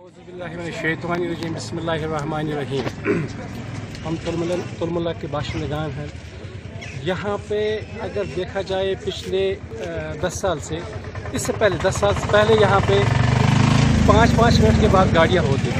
औज़ुबिल्लाहिमिनश्शैतानिर्रजीम बिस्मिल्लाहिर्रहमानिर्रहीम। हम तुलमुला के बाशिंदगान हैं। यहाँ पे अगर देखा जाए पिछले 10 साल से, इससे पहले 10 साल से पहले यहाँ पे 5-5 मिनट के बाद गाड़ियाँ होती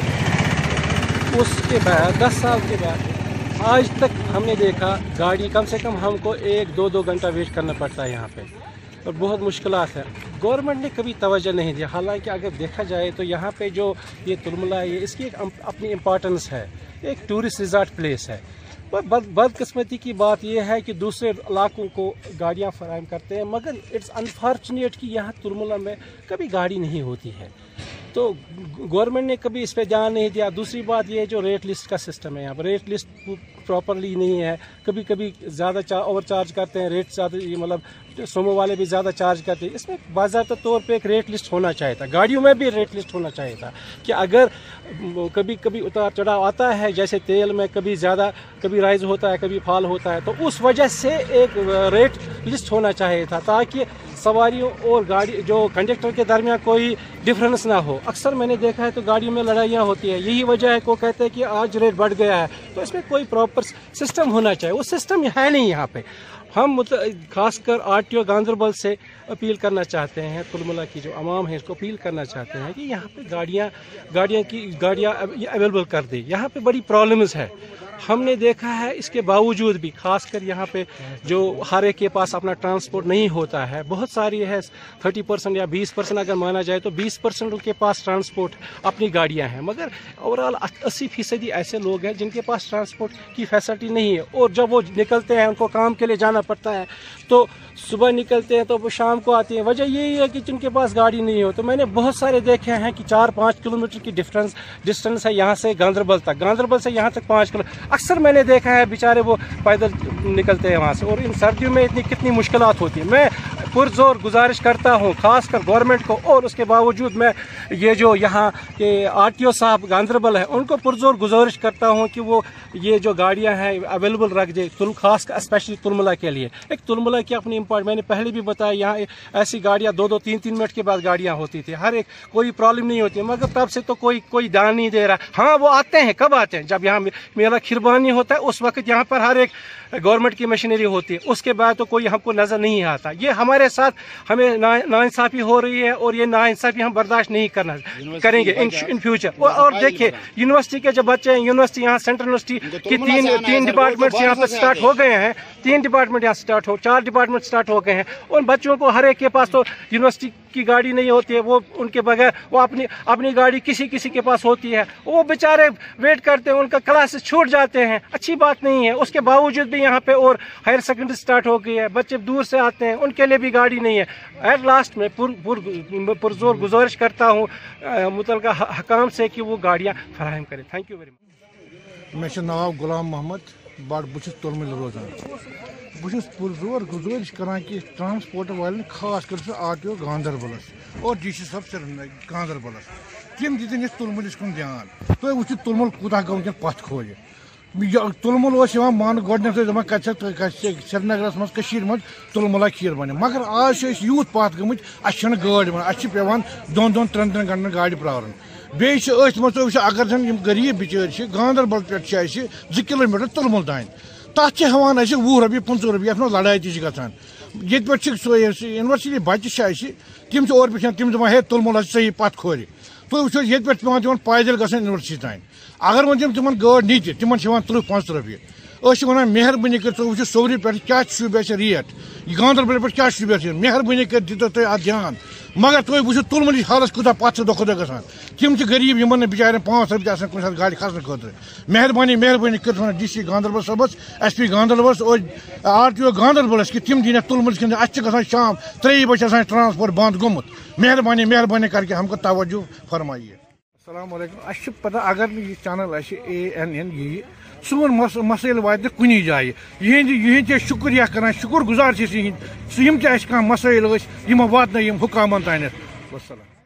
थी। उसके बाद 10 साल के बाद आज तक हमने देखा गाड़ी कम से कम हमको 1-2 घंटा वेट करना पड़ता है यहाँ पे, और बहुत मुश्किलात है। गवर्नमेंट ने कभी तवज्जो नहीं दिया। हालांकि अगर देखा जाए तो यहाँ पे जो ये तुलमुला है, इसकी एक अपनी इम्पोर्टेंस है, एक टूरिस्ट रिजॉर्ट प्लेस है। पर बदकिस्मती की बात यह है कि दूसरे इलाकों को गाड़ियाँ फराहम करते हैं, मगर इट्स अनफॉर्चुनेट कि यहाँ तुलमुला में कभी गाड़ी नहीं होती है। तो गवर्नमेंट ने कभी इस पर ध्यान नहीं दिया। दूसरी बात ये जो रेट लिस्ट का सिस्टम है, यहाँ पर रेट लिस्ट प्रॉपरली नहीं है। कभी कभी ज़्यादा ओवर चार्ज करते हैं, रेट ज़्यादा, मतलब सोमो वाले भी ज़्यादा चार्ज करते हैं। इसमें बाज़ाब्ता तौर पे एक रेट लिस्ट होना चाहिए था, गाड़ियों में भी रेट लिस्ट होना चाहिए था कि अगर कभी कभी उतार चढ़ाव आता है, जैसे तेल में कभी ज़्यादा कभी राइज होता है, कभी फॉल होता है, तो उस वजह से एक रेट लिस्ट होना चाहिए था, ताकि सवारियों और गाड़ी जो कंडक्टर के दरमियान कोई डिफरेंस ना हो। अक्सर मैंने देखा है तो गाड़ियों में लड़ाइयाँ होती है, यही वजह है को कहते हैं कि आज रेट बढ़ गया है। तो इसमें कोई प्रॉपर सिस्टम होना चाहिए, वो सिस्टम है नहीं यहाँ पे। हम खासकर आरटीओ गांधरबल से अपील करना चाहते हैं, तुलमुला की जो आवाम है इसको अपील करना चाहते हैं कि यहाँ पे गाड़ियाँ अवेलेबल कर दे। यहाँ पे बड़ी प्रॉब्लम्स है, हमने देखा है। इसके बावजूद भी खासकर यहाँ पे जो हर एक के पास अपना ट्रांसपोर्ट नहीं होता है, बहुत सारी है 30% या 20% अगर माना जाए तो 20% उनके पास ट्रांसपोर्ट अपनी गाड़ियाँ हैं, मगर ओवरऑल 80% ऐसे लोग हैं जिनके पास ट्रांसपोर्ट की फैसिलिटी नहीं है। और जब वो निकलते हैं, उनको काम के लिए जाना पड़ता है, तो सुबह निकलते हैं तो वो शाम को आते हैं। वजह यही है कि जिनके पास गाड़ी नहीं हो। तो मैंने बहुत सारे देखे हैं कि 4-5 किलोमीटर की डिस्टेंस है यहाँ से गांधरबल तक, गांधरबल से यहाँ तक 5 किलोमीटर। अक्सर मैंने देखा है बेचारे वो पैदल निकलते हैं वहाँ से, और इन सर्दियों में कितनी मुश्किलात होती है। मैं पुरजोर गुजारिश करता हूँ खासकर गवर्नमेंट को, और उसके बावजूद मैं ये जो यहाँ के आरटीओ साहब गांधरबल है उनको पुरजोर गुजारिश करता हूँ कि वो ये जो गाड़ियाँ हैं अवेलेबल रख दे, खास स्पेशली तुलमुला के लिए। एक तुलमुला की अपनी मैंने पहले भी बताया, यहाँ ऐसी गाड़ियाँ 2-2, 3-3 मिनट के बाद गाड़ियाँ होती थी, हर एक कोई प्रॉब्लम नहीं होती, मगर तब से तो कोई ध्यान नहीं दे रहा। हाँ, वो आते हैं, कब आते हैं? जब यहाँ मेरा खिरबानी होता है उस वक्त यहाँ पर हर एक गवर्नमेंट की मशीनरी होती है, उसके बाद तो कोई हमको नज़र नहीं आता। ये हमारे साथ हमें नाइंसाफ़ी हो रही है, और ये नाइंसाफ़ी हम बर्दाश्त नहीं करेंगे इन फ्यूचर। और देखिए यूनिवर्सिटी के जो बच्चे हैं, यूनिवर्सिटी यहाँ सेंट्रल यूनिवर्सिटी की तीन डिपार्टमेंट्स यहाँ पर स्टार्ट हो गए हैं, 3 डिपार्टमेंट यहाँ 4 डिपार्टमेंट स्टार्ट हो गए हैं। उन बच्चों को हर एक के पास तो यूनिवर्सिटी की गाड़ी नहीं होती है, वो उनके बगैर वो अपनी गाड़ी किसी के पास होती है, वो बेचारे वेट करते हैं, उनका क्लासेस छूट जाते हैं। अच्छी बात नहीं है। उसके बावजूद भी यहाँ पे और हायर सेकेंडरी स्टार्ट हो गई है, बच्चे दूर से आते हैं, उनके लिए भी गाड़ी नहीं है। एट लास्ट में पुरजोर गुजारिश करता हूँ मुतलका हकाम से कि वो गाड़ियाँ फराहम करें। Thank you very much. मे नाव गुलाम मोहम्मद, बड़ बहुत तुलमुल रोजान। बहुत पुरजोर गुजारिश करान कि ट्रांसपोर्ट वाले खास कर आरटीओ गांधरबलस और डीसी साहब गांधरबलस तम दिन तुलमुलिस कुन ध्यान। तुम वो तुलमुल कूता गो वह पथ खोज। तुलमुल मान गोडन श्रीनगर मज तुलमुला खीर बन, मगर आज यूत पथ गमत, गाड़ी बन, पेवान 2-3 घंटन गाड़ी प्रावन। बेच अगर जन गरीब बिचार गांधरबल पे 2 किलोमीटर तुलमुल तान, तथ हवान 20 रपी 25 रपी, अत लड़ाई तक ये यूनिवर्सिटी बच्चे तम और तम दपान है तुलमुल सही पथ खोर। तुम वो ये पे पेवान पैदल ग यूनिवर्सिटी तान। अगर वो तम गाड़ नी तम 30-35 रपी। वन मेहरबानी कर वो सोवरी पे क्या शुबे रेट, गांधरबल पे क्या शुबे, मेहरबानी कर दो तुम अत ध्यान। मगर तुम वो तुलमुल हालत कूत पथ दो ग तम गरीब इन बिचार 5 रपी कुछ गाड़ी खसन खुद। मेहरबानी कर डीसी गांधरबल सबस, SP गांधरबल और आरटीओ गांधरबलस कि तम दिन तुलमुल ग शाम 3 बजे ट्रांसपोर्ट बंद गोमुत। मेहरबानी करके हमको तवज्जो फरमाइए। अस्सलाम वालेकुम। पता अगर ये चैनल ANN ये सोन मसैल वात कुनी जाए, यह शुक्रिया कर, शुक्र गुजार यम मसैल वात हुकामन तान।